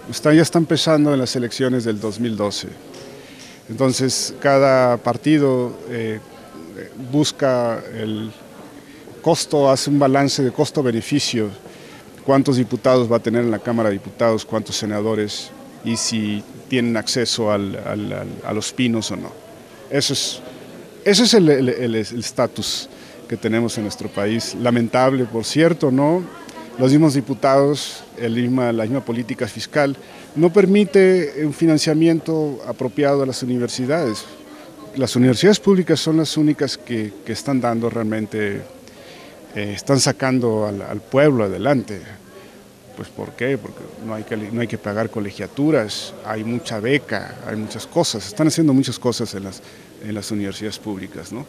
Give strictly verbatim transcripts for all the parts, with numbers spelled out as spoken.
Está, ya está empezando en las elecciones del dos mil doce. Entonces, cada partido eh, busca el costo, hace un balance de costo-beneficio, cuántos diputados va a tener en la Cámara de Diputados, cuántos senadores y si tienen acceso al, al, al, a los pinos o no. Eso es, eso es el estatus que tenemos en nuestro país. Lamentable, por cierto, ¿no? Los mismos diputados, el misma, la misma política fiscal, no permite un financiamiento apropiado a las universidades. Las universidades públicas son las únicas que, que están dando realmente, eh, están sacando al, al pueblo adelante. Pues ¿por qué? Porque no hay, que, no hay que pagar colegiaturas, hay mucha beca, hay muchas cosas, están haciendo muchas cosas en las, en las universidades públicas, ¿no?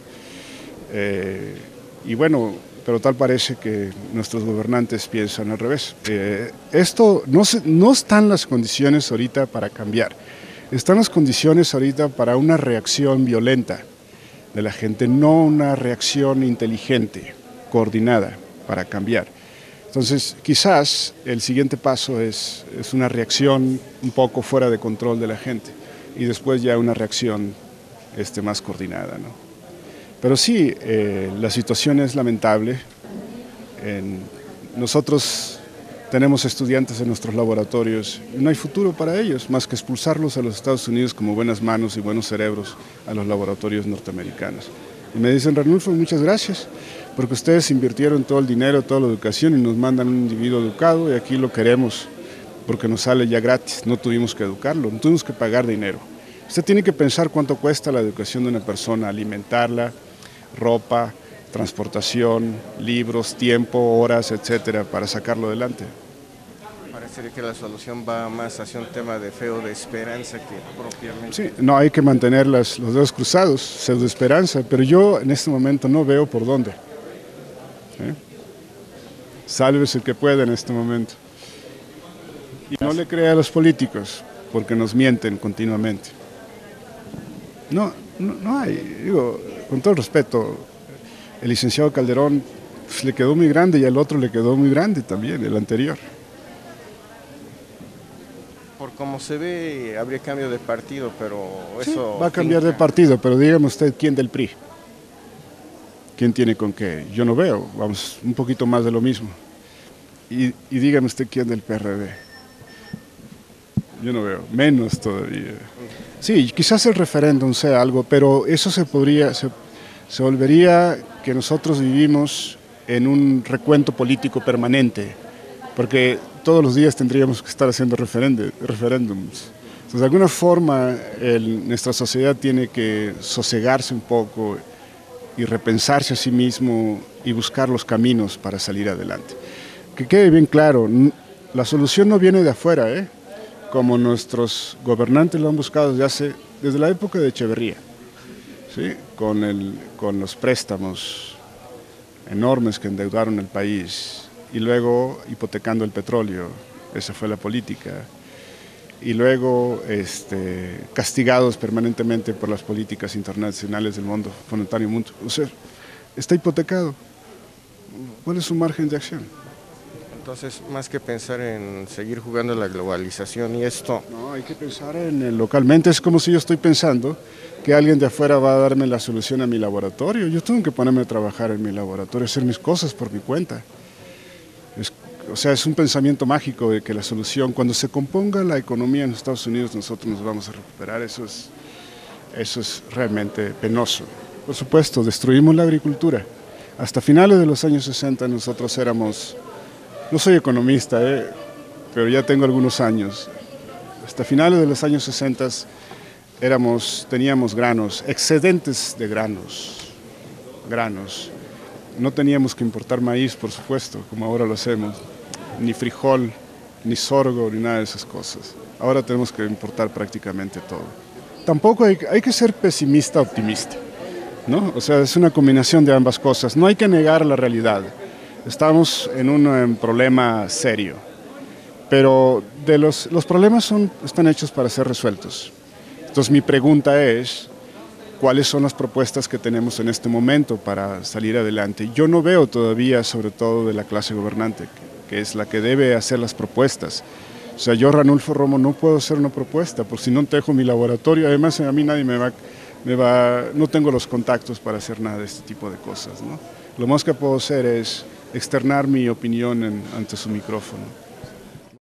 Eh, y bueno, pero tal parece que nuestros gobernantes piensan al revés. Eh, esto no, se, no están las condiciones ahorita para cambiar, están las condiciones ahorita para una reacción violenta de la gente, no una reacción inteligente, coordinada para cambiar. Entonces, quizás el siguiente paso es, es una reacción un poco fuera de control de la gente y después ya una reacción este, más coordinada, ¿no? Pero sí, eh, la situación es lamentable. En, nosotros tenemos estudiantes en nuestros laboratorios y no hay futuro para ellos, más que expulsarlos a los Estados Unidos como buenas manos y buenos cerebros a los laboratorios norteamericanos. Y me dicen, Ranulfo, muchas gracias, porque ustedes invirtieron todo el dinero, toda la educación y nos mandan un individuo educado y aquí lo queremos porque nos sale ya gratis, no tuvimos que educarlo, no tuvimos que pagar dinero. Usted tiene que pensar cuánto cuesta la educación de una persona, alimentarla, ropa, transportación, libros, tiempo, horas, etcétera, para sacarlo adelante. Parecería que la solución va más hacia un tema de fe o de esperanza que propiamente... Sí, no hay que mantener las, los dedos cruzados, pseudo esperanza, pero yo en este momento no veo por dónde. ¿Eh? Sálvese el que pueda en este momento. Y no le crea a los políticos, porque nos mienten continuamente. No, no, no hay, digo, con todo el respeto, el licenciado Calderón pues, le quedó muy grande y al otro le quedó muy grande también, el anterior. Por como se ve, habría cambio de partido, pero eso... Sí, va a cambiar de partido, pero dígame usted, ¿quién del P R I? ¿Quién tiene con qué? Yo no veo, vamos, un poquito más de lo mismo. Y, y dígame usted, ¿quién del P R D? Yo no veo, menos todavía. Sí, quizás el referéndum sea algo, pero eso se podría, se, se volvería que nosotros vivimos en un recuento político permanente, porque todos los días tendríamos que estar haciendo referéndums. Entonces, de alguna forma, el, nuestra sociedad tiene que sosegarse un poco y repensarse a sí mismo y buscar los caminos para salir adelante. Que quede bien claro, la solución no viene de afuera, ¿eh? Como nuestros gobernantes lo han buscado desde, hace, desde la época de Echeverría, ¿sí? con, el, con los préstamos enormes que endeudaron el país y luego hipotecando el petróleo, esa fue la política, y luego este, castigados permanentemente por las políticas internacionales del Fondo Monetario Mundo. O sea, está hipotecado. ¿Cuál es su margen de acción? Entonces, más que pensar en seguir jugando la globalización y esto... No, hay que pensar en el localmente. Es como si yo estoy pensando que alguien de afuera va a darme la solución a mi laboratorio. Yo tengo que ponerme a trabajar en mi laboratorio, hacer mis cosas por mi cuenta. Es, o sea, es un pensamiento mágico de que la solución, cuando se componga la economía en los Estados Unidos, nosotros nos vamos a recuperar. Eso es, eso es realmente penoso. Por supuesto, destruimos la agricultura. Hasta finales de los años sesenta nosotros éramos... No soy economista, eh, pero ya tengo algunos años. Hasta finales de los años sesenta éramos, teníamos granos, excedentes de granos, granos. No teníamos que importar maíz, por supuesto, como ahora lo hacemos, ni frijol, ni sorgo, ni nada de esas cosas. Ahora tenemos que importar prácticamente todo. Tampoco hay, hay que ser pesimista optimista, ¿no? O sea, es una combinación de ambas cosas. No hay que negar la realidad. Estamos en un en problema serio, pero de los, los problemas son, están hechos para ser resueltos. Entonces mi pregunta es, ¿cuáles son las propuestas que tenemos en este momento para salir adelante? Yo no veo todavía, sobre todo de la clase gobernante, que, que es la que debe hacer las propuestas. O sea, yo, Ranulfo Romo, no puedo hacer una propuesta, porque si no dejo mi laboratorio, además a mí nadie me va, me va, no tengo los contactos para hacer nada de este tipo de cosas, ¿no? Lo más que puedo hacer es externar mi opinión en, ante su micrófono.